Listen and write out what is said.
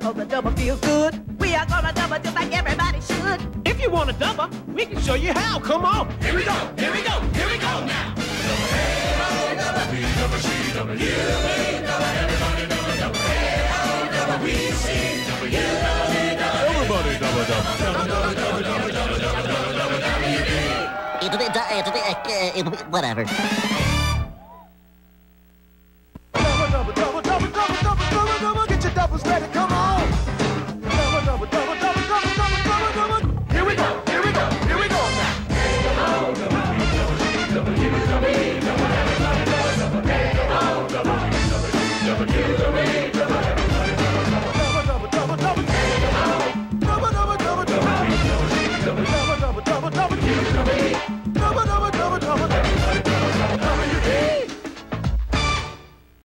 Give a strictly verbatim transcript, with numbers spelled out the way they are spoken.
cause the double feels good. We are gonna double just like everybody should. If you want a double, we can show you how. Come on. Here we go, here we go, here we go now. Double hey, oh, double B, double C, double U, B, double everybody, double double hey, oh, double B, C, double U, double B, double everybody, double double double double double double double double double W B. It'll be, it'll be, uh, it'll be, whatever. Double, double, double, double, double, double, double, double, get your doubles ready, come